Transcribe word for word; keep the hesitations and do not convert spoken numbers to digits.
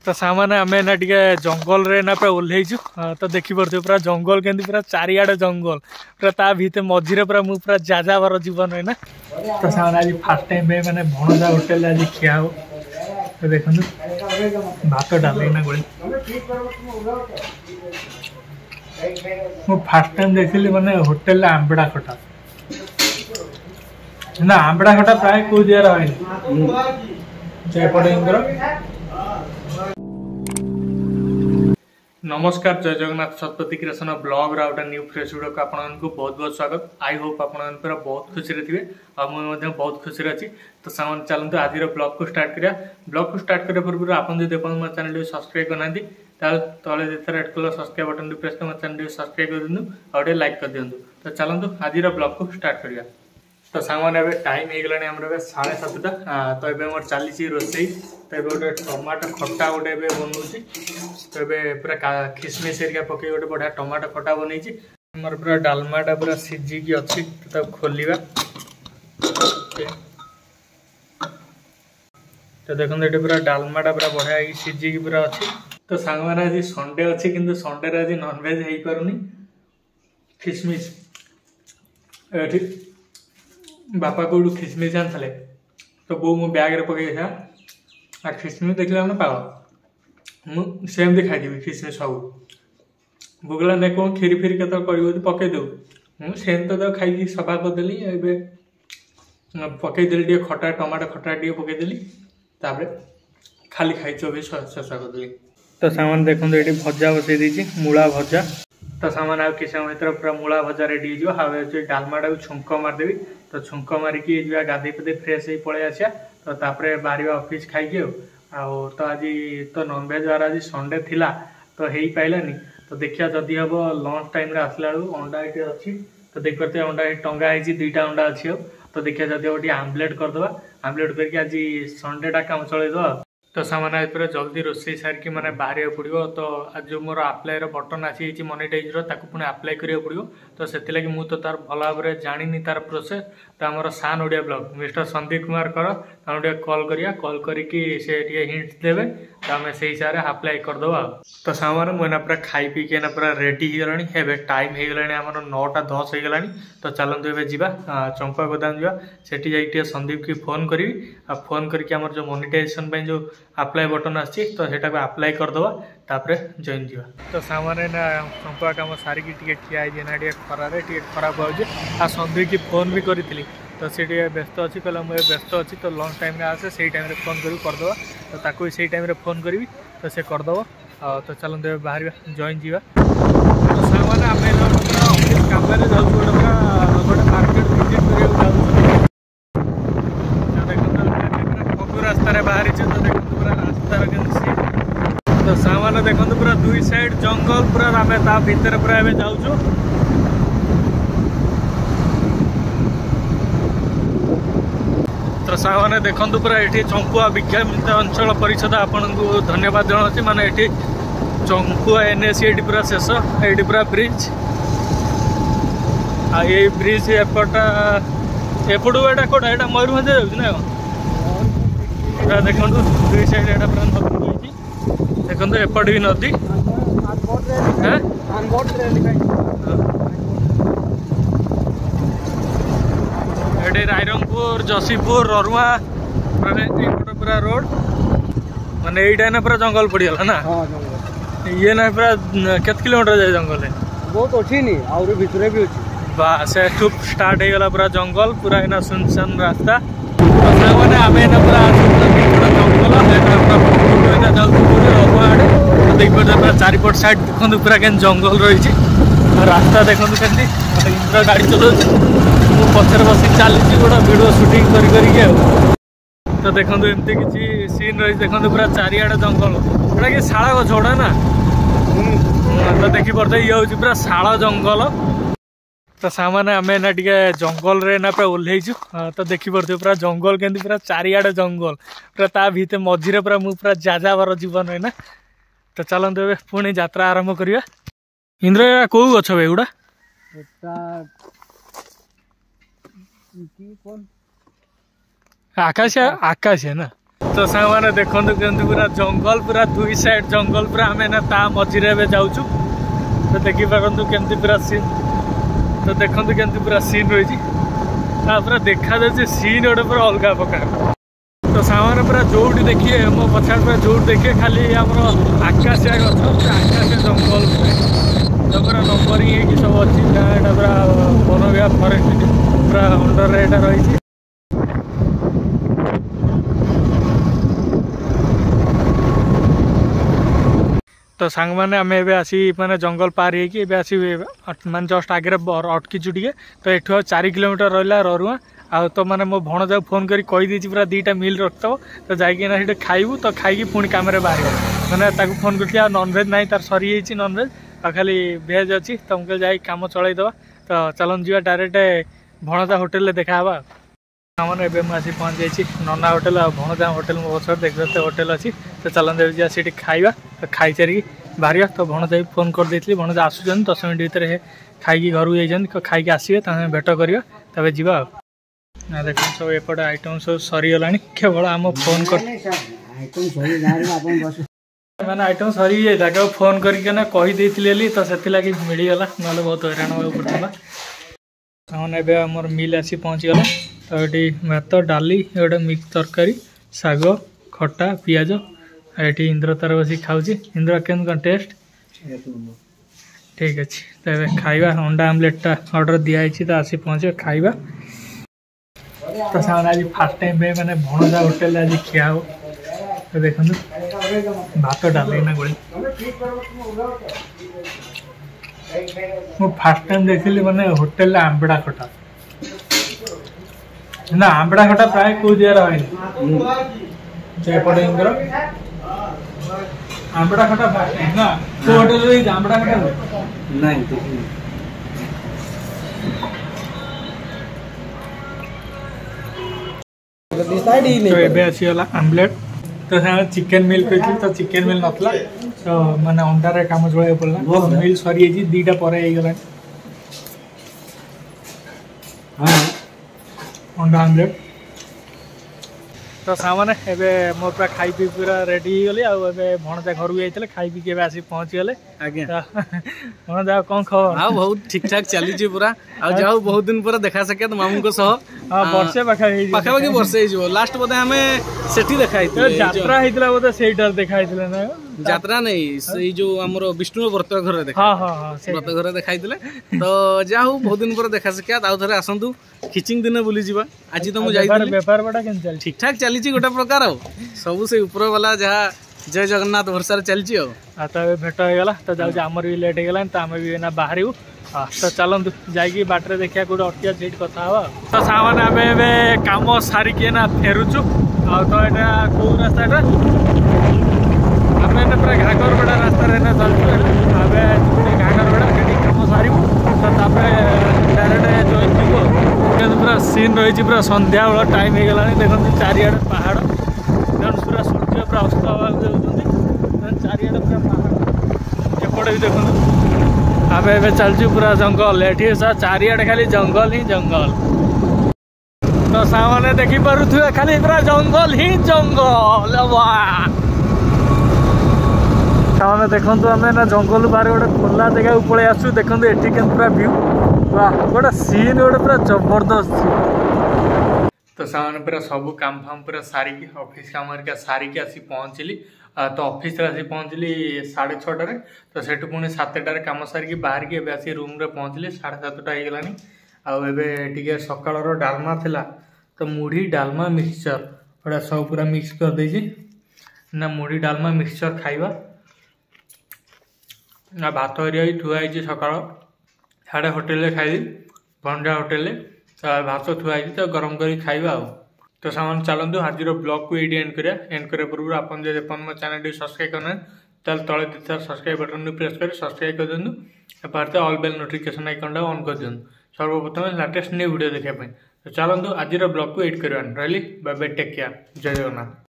तो सामाने आम ना टे जंगल रे ना पूरा ओह्लैचु तो देखी पारे पूरा जंगल के पूरा चारिआडे जंगल पूरा ता भीतर मझीरे पूरा मु पूरा जाजावर जीवन है ना। तो सामाने आज फास्ट टाइम मैंने भणजा होटेल आज खिया हो तो देखो भात डाल ना गोली मु फास्ट टाइम देखिली मैंने होटेल आंबड़ा खटा ना आंबड़ा खटा प्राय को दिया रहा नमस्कार जय जगन्नाथ शतपथी क्रिएशन ब्लॉग राउटा न्यू फ्रेश वीडियो को आपको बहुत बहुत स्वागत। आई होप आप बहुत खुशी थे और मुझे बहुत खुशी अच्छी। तो सामान चलते आज ब्लॉग को स्टार्ट करिया। ब्लॉग को स्टार्ट करने पूर्व आप मो चैनल सब्सक्राइब करना तले red colour subscribe button press कर चैनल सब्सक्राइब कर दिखाँ और लाइक कर दिखाँ। तो चलते आज ब्लॉग को स्टार्ट करिया। तो सांग टाइम हो गला आम साढ़े सातटा तो ये मोर चली रोसई तो ये गोटे टमाटो खटा गोटे बनाऊँगी तो ये पूरा खिसमिश एरिया पकई गोटे बढ़िया टमाटो खटा बनई मोर पूरा डालमाटा पूरा सीझिकी अच्छी तो खोलिया तो देखो ये पूरा डालमाटा पूरा बढ़िया सीझिकी पूरा अच्छी। तो सांग मैंने आज संडे अच्छी किंतु संडे आज नॉनवेज हो पारुनी खिसमिश ये बापा को खिसमिश आनी तो बो मो बैग रे पकई था आ खिसमिश देखला ना पाओ मु सेमती खाईदेवी खिसमिश सब भोगला देख खीरी फिरी के कर पकई दे मुझे सेम तो खाई सफा करदेली पकईदेली टे खटा टमाटो खटा टे पकईदेली खाली खाई चौबी शेष करदेली। तो सामान देखो ये भजा बसई देती मूला भजा तो सामान आ कि समय भर पूरा मूला भजा रेडी हो डालमाटा को छुंक मारदेवी तो छुंक मारिकी गाधे पाधे फ्रेश हो पलि आसा तो तापर बाहर ऑफिस खाई तो आज तो नॉनवेज वार आज संडे थिला तो हो पाइलानी तो देखिए जदि हम लंच टाइम आसला बेलू अंडा ये अच्छी तो देख पारे अंडा टंगा है दुईटा अंडा अच्छी तो देखिए जदि गोटे आमलेट करदे आमलेट करके आज संडेटा काम चलईद। तो सामान पूरा जल्दी रोसई सारिकी मैंने बाहर पड़ो तो आज जो मोर आप्लाय बटन आसी मनिटाइज पुणी आप्लाय करा पड़ो तो से लगी मुझे तो तार भल भाव में जानी तार प्रोसेस तो आमर सान ओडिया ब्लॉग मिस्टर संदीप कुमार कर टे कल करिया कल करी से हिंट्स देवे तो आम से हिसाब से आप्लाय करदे। तो सामान मुझे पूरा खाई पी के पूरा रेडी हो गलानी है टाइम हो गला आम नौटा दस हो गलानी तो चलते एवं जावा चंपा गोदाम जावा सेठी जाइए संदीप की फोन करी फोन करके आमर जो मनिटाइजेशन जो अप्लाई बटन आसी तो सेटा को अप्लाई करदे तापर जॉइन जीवा। तो सामाने ना चंपा काम सारिकी टे ठिया ना टे खरारे टे खराब हो आ संदीप की फोन भी करी तो सी व्यस्त अच्छी कहला मुझे व्यस्त अच्छी तो लंच टाइम आसे से टाइम फोन कर करदे तो ताको से टाइम फोन करी तो से करदे तो चलते बाहर जॉइन जीवा। तो सामान आम ऑफिस काम जाऊँ गोटे मार्केट विजिट कर रास्तार बाहरी तो देखो पूरा रास्तार तो सामान देखो पूरा दुई साइड जंगल पूरा आम ता भीतर पूरा एवं जाऊँ। तो सामान देखो पूरा ये चंपुआ विज्ञापित अंचल परिषद आपन को धन्यवाद जनाऊँ माने ये चंपुआ एनएस ये पूरा शेष ये पूरा ब्रिज आ ये ब्रिज एपटा एपटू एटा कौटा यहाँ मयूरभंज जाऊँ ना पूरा देखो दुई साइड एटा पूरा नदी देखो एपट भी नदी ये रायरंगपुर जसीपुर ररुआ पूरा पूरा रोड माने यहीटा ना पूरा जंगल पड़गला ना ये ना पूरा केत किलोमीटर जाए जंगल है बहुत अच्छी नहीं और भितर भी अच्छी बस स्टार्ट हो गला पूरा जंगल पूरा इना सुनसान रास्ता तो मैंने आम पूरा जंगल आड़े तो देख पारे पूरा चारिपट साइड देखो पूरा के जंगल रही रास्ता देखो के इंद्र गाड़ी चलाऊ पचर बस चली गोटे वीडियो शूटिंग कर करी तो देखो एमती किसी सीन रही देखो पूरा चारिआडे जंगल गोटा कि शाला गछ गोटा ना तो देखी पारे ये हूँ पूरा शाला जंगल। तो सामान आम ना टे जंगल रे ना पूरा ओह्लैचु तो देखी पारे पूरा जंगल के पूरा चारिआडे जंगल पूरा ता भीतर मझीरे पूरा मु पूरा जाजावर जीवन है ना। तो चलते ए पुणी यात्रा आरंभ करिया। इंद्र कौ गछ एगुड़ा आकाश आकाश है ना तो सांग मैंने देखो केमती पूरा जंगल पूरा दुई साइड जंगल पूरा आम ता मझीरे जाऊँ तो देखिपारु केमती पूरा सीन तो देखो केमती पूरा सीन रही पूरा देखा जाए सीन गोटे पूरा अलग प्रकार तो सामने पूरा जोटी देखिए मो पछाड़ पूरा जोटी देखिए खाली आम आकाशिया गछ आकाशिया जंगल तो पूरा नंबरिंग है सब अच्छी यहाँ पूरा वन विभाग फरेस्ट पूरा अंडर यहाँ रही। तो सांग मैंने आम ए आसी माने जंगल पार होगी आसी माने जस्ट आगे अटकीचु टे तो ये चार किलोमीटर रहा ररुआ आ तो मैंने मो भणजा फोन करी कहीदी पूरा दुईटा मिल रखिथव तो जाइए खाइबू तो खाई पुणी कम बाहर मैंने फोन करी नॉनभेज ना तार सरी नॉनभेज आ खाली भेज अच्छी तुमको जाए कम चलईदे तो चलन जी डायरेक्ट भणजा होटेल देखा मैंने एवं मुझे पहुँच जाइए नना होटेल आ भणजा होटेल मो बस देखते होटेल अच्छी तो चलन जा सी खाइबा तो खाई सारी बाहर तो भणजा फोन कर देती भणजा आसुन दस मिनट भितर खाई घर जाइए खाई आसवे तो भेट करवा तब जा देख सब एपटे आइटम सब सरीगला केवल आम फोन कर मैंने आइटम सरी जाए फोन करके कहीदी तो से मिलगला ना बहुत हैरान हाँ पड़ता मैंने आम मिल आसी पहुँचीगला तो ये भात डाली गोटे मिक्स तरकारी शाग खटा पियाज ये इंद्र तार बस खाऊँ इंद्र केम कौन टेस्ट ठीक अच्छे तो ये खाइबा अंडा आमलेटा ऑर्डर दिखाई तो आसी पहुँचे खाइबा तो सामने आज फास्ट टाइम पे मैंने भणजा होटेल आज खिया हो तो देखो भात डाली ना गोली मु फास्ट टाइम देखी मैंने होटेल आंबड़ा खटा ना आंबड़ा खटा प्राय को दिया रही इंद्र आंबड़ा खटा फास्ट टाइम ना को होटेल रे आंबड़ा खटा नहीं तो ये आसीगला आमलेट तो चिकेन मिल कही तो चिकेन मिल नाला तो मैंने अंडार कम चल पड़ा मिल सरी दीटा पर अंडा आमलेट तो सामने एबे मोर पूरा खाई पी पूरा रेडी गली भणजा घर जाते खाई पी के आसी पहुँची गले भणजा कौन खबर हाँ बहुत ठीक ठाक चली पूरा आ जाओ बहुत दिन पर देखा साक्षात मामू को सह वर्षे पाखापाखि वर्षे वर्ष बोधे आम से देखा यात्रा होता बोधे से देखा ना यात्रा नहीं से जो आमर विष्णु व्रत घर देखा व्रत घर देखा तो जा बहुत दिन पर देखा साक्षात आउ थे आसतु खिचिंग दिन बुली जावा आज तो मुझे बेपार बड़ा के ठीक ठाक चली गोटे प्रकार सब से ऊपर वाला जहाँ जय जगन्नाथ भरसा चलती तो भेट होगा तो जाऊँ आमर भी लेट होगा तो आम भी ना बाहर तो चलतु जाकि बाटर देखा कौटे अटकिया सीट कथा तो सामान आम कम सारिकी ना फेरुचु आ तो यहाँ कौ रास्ता आम पूरा घाघर बेड़ा रास्ता चलचु आम घाघर बेड़ा कम सारू तो डायरेक्ट जॉइन जीव पूरा सीन रही पूरा संध्या बेला टाइम हो गला देखते चारिआडे पहाड़ पूरा सूर्य पूरा अस्त चारिआडे पूरा पहाड़ एपटे भी देखो आम ए चलचु पूरा जंगल ये चारिआडे खाली जंगल ही जंगल तो सामने देखी पारुथिबे खाली पूरा जंगल ही जंगल सामने देखो आम ना जंगल बाहर गोटे खोला जगह पलि आसू देखो ये पूरा व्यू वाह गोटे सीन गोटे पूरा जबरदस्त सीन तो सामने पूरा सब काम फाम पूरा सारिकी ऑफिस काम सारिकी आसी पहुँचली तो ऑफिस आसी पहुँचली साढ़े छटार तो सेठू पुणी सातटार कम सारिकी बाहर की आसी रूम रे पहुँचली साढ़े सातटा होगलानी आगे सकाल डालमा थिला तो मुढ़ी डालमा मिक्सचर गोटा सब पूरा मिक्स कर देछि ना मुढ़ी डालमा मिक्सचर खाइबा ना भात हरिया थुआई सकाल साढ़े होटेल खाई भंडा होटेल तो भात थुआई तो गरम कर खाइबा तो सामान चलतु आज ब्लॉग को ये एंड करा एंड करने पूर्व आप मो चैनल सब्सक्राइब करना तले तले दी सब्सक्राइब बटन प्रेस कर सब्सक्राइब कर दिंतु भारत all bell notification icon on कर दिंतु सर्वप्रथम लेटेस्ट न्यू वीडियो देखापी तो चलतु आज ब्लॉग को एड करवा रही बाय बाय टेक केयर जय जगन्नाथ।